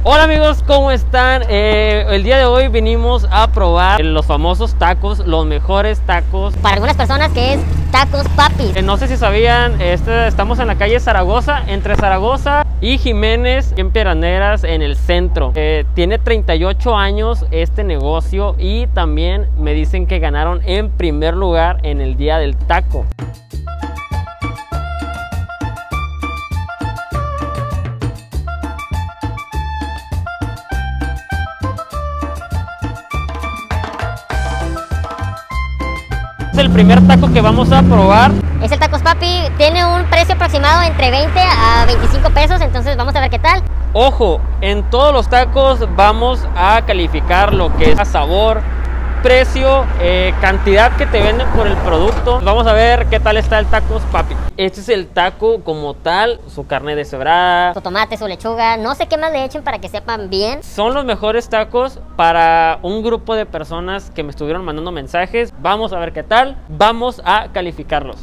Hola amigos, ¿cómo están? El día de hoy venimos a probar los famosos tacos, los mejores tacos. Para algunas personas que es Tacos Papi. No sé si sabían, estamos en la calle Zaragoza, entre Zaragoza y Jiménez, en Peraneras, en el centro. Tiene 38 años este negocio y también me dicen que ganaron en primer lugar en el Día del Taco. El primer taco que vamos a probar Es el Tacos Papi, tiene un precio aproximado entre 20 a 25 pesos, entonces vamos a ver qué tal. Ojo, en todos los tacos vamos a calificar lo que es sabor, precio, cantidad que te venden por el producto. Vamos a ver qué tal está el Tacos Papi. Este es el taco como tal, su carne deshebrada, Su tomate, su lechuga, no sé qué más le echen para que sepan bien. Son los mejores tacos para un grupo de personas que me estuvieron mandando mensajes. Vamos a ver qué tal, vamos a calificarlos.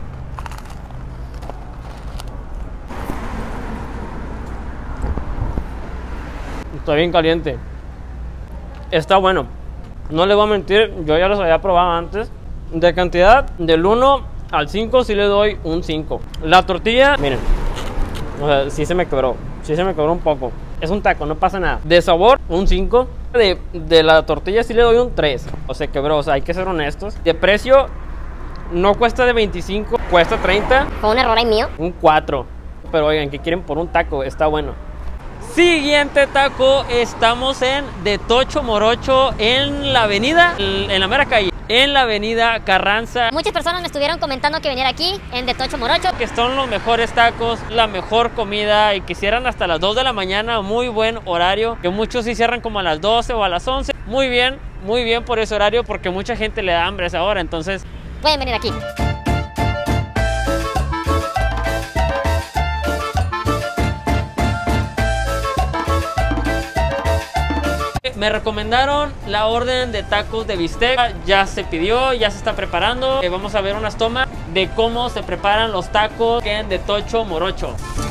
Está bien caliente. Está bueno. No les voy a mentir, yo ya los había probado antes. De cantidad, del 1 al 5 sí le doy un 5. La tortilla, miren, o sea, sí se me quebró un poco. Es un taco, no pasa nada. De sabor, un 5. De la tortilla sí le doy un 3. O se quebró, o sea, hay que ser honestos. De precio, no cuesta de 25, cuesta 30. Fue un error ahí mío. Un 4. Pero oigan, ¿qué quieren por un taco? Está bueno. Siguiente taco, estamos en De Tocho Morocho, en la avenida, en la mera calle, en la avenida Carranza. Muchas personas me estuvieron comentando que viniera aquí, en De Tocho Morocho. Que son los mejores tacos, la mejor comida y que cierran hasta las 2 de la mañana, muy buen horario. Que muchos sí cierran como a las 12 o a las 11. Muy bien por ese horario porque mucha gente le da hambre a esa hora, entonces Pueden venir aquí. me recomendaron la orden de tacos de bistec. Ya se pidió, ya se está preparando. Vamos a ver unas tomas de cómo se preparan los tacos en De Tocho Morocho.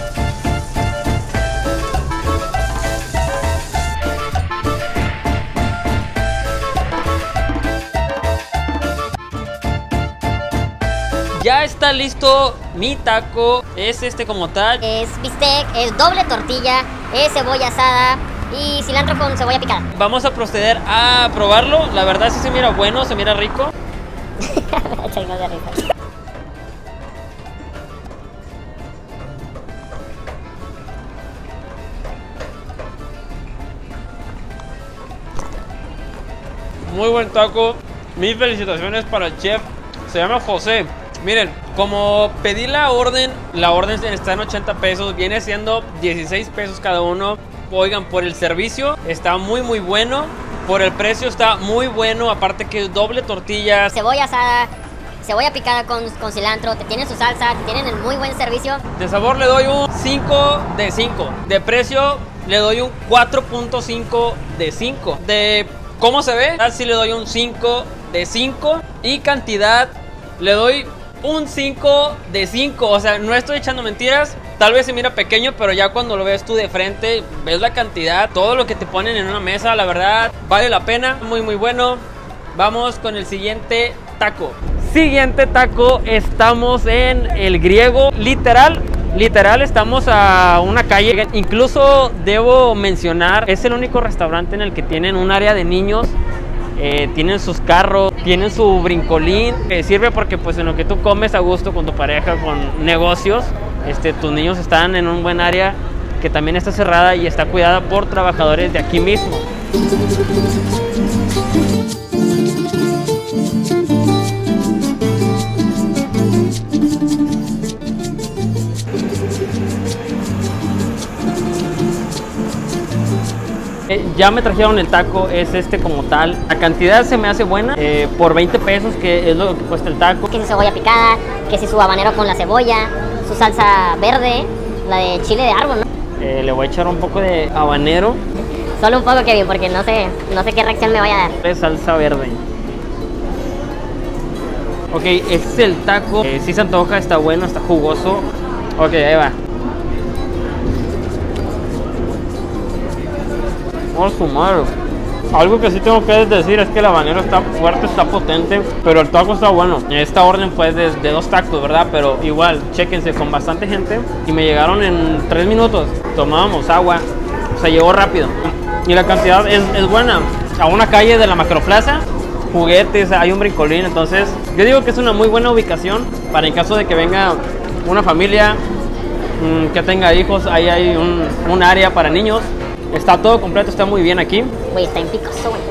Ya está listo mi taco. Es como tal. Es bistec, es doble tortilla, es cebolla asada y cilantro con cebolla picada. Vamos a proceder a probarlo. La verdad sí se mira bueno, se mira rico. Muy buen taco. Mis felicitaciones para el chef. Se llama José. Miren, como pedí la orden está en 80 pesos. Viene siendo 16 pesos cada uno. Oigan, por el servicio está muy bueno. Por el precio está muy bueno. Aparte que es doble tortilla. Cebolla asada, cebolla picada con cilantro. Te tienen su salsa, te tienen el muy buen servicio. De sabor le doy un 5 de 5. De precio le doy un 4.5 de 5. De cómo se ve, así le doy un 5 de 5. Y cantidad le doy un 5 de 5. O sea, no estoy echando mentiras. Tal vez se mira pequeño, pero ya cuando lo ves tú de frente, ves la cantidad, todo lo que te ponen en una mesa, la verdad, vale la pena. Muy bueno. Vamos con el siguiente taco. Siguiente taco, estamos en El Griego. Literal, estamos a una calle. Incluso debo mencionar, es el único restaurante en el que tienen un área de niños. Tienen sus carros, tienen su brincolín. Sirve porque pues en lo que tú comes a gusto con tu pareja, con negocios, tus niños están en un buen área que también está cerrada y está cuidada por trabajadores de aquí mismo. Ya me trajeron el taco, es como tal. La cantidad se me hace buena, por 20 pesos, que es lo que cuesta el taco. Que si cebolla picada, que si su habanero con la cebolla, su salsa verde, la de chile de árbol, ¿no? Le voy a echar un poco de habanero. Solo un poco, Kevin, porque no sé qué reacción me vaya a dar. Es salsa verde. Ok, este es el taco. Sí se antoja, está bueno, está jugoso. Ok, ahí va. Oh, su madre. Algo que sí tengo que decir es que el habanero está fuerte, está potente, pero el taco está bueno. Esta orden fue de 2 tacos, ¿verdad? Pero igual, chéquense, con bastante gente y me llegaron en 3 minutos. Tomábamos agua, se llegó rápido y la cantidad es buena. A una calle de la Macroplaza, juguetes, hay un brincolín, entonces yo digo que es una muy buena ubicación para en caso de que venga una familia que tenga hijos. Ahí hay un área para niños. Está todo completo, está muy bien aquí. Güey, está en picoso, güey.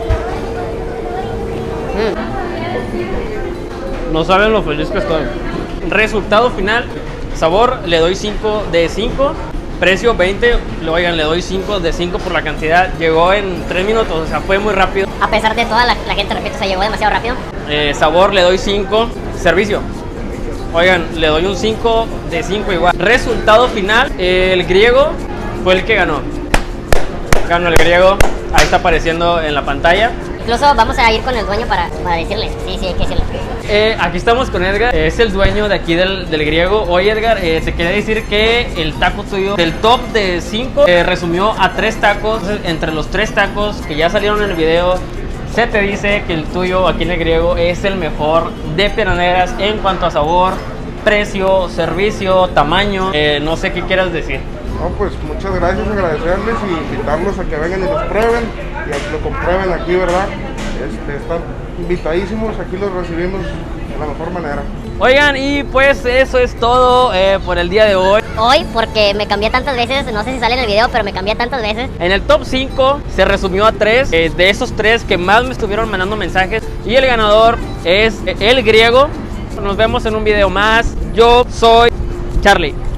No saben lo feliz que estoy. Resultado final, sabor, le doy 5 de 5. Precio 20, oigan, le doy 5 de 5 por la cantidad. Llegó en 3 minutos, o sea, fue muy rápido. A pesar de toda la gente, repito, se llegó demasiado rápido. Sabor, le doy 5. Servicio, oigan, le doy un 5 de 5 igual. Resultado final, el griego fue el que ganó. Ganó el griego, ahí está apareciendo en la pantalla. Incluso vamos a ir con el dueño para decirle. Sí, hay que decirle. Aquí estamos con Edgar, es el dueño de aquí del griego. Oye, Edgar, te quería decir que el taco tuyo del top de 5 resumió a 3 tacos. Entonces, entre los 3 tacos que ya salieron en el video, se te dice que el tuyo aquí en el griego es el mejor de Piedras Negras en cuanto a sabor, precio, servicio, tamaño. No sé qué quieras decir. No, pues muchas gracias, agradecerles y invitarlos a que vengan y los prueben y a que lo comprueben aquí, ¿verdad? Están invitadísimos, aquí los recibimos de la mejor manera. Oigan, y pues eso es todo por el día de hoy. Hoy, porque me cambié tantas veces, no sé si sale en el video, pero me cambié tantas veces. En el top 5 se resumió a 3, de esos 3 que más me estuvieron mandando mensajes. Y el ganador es el griego. Nos vemos en un video más. Yo soy Charlie.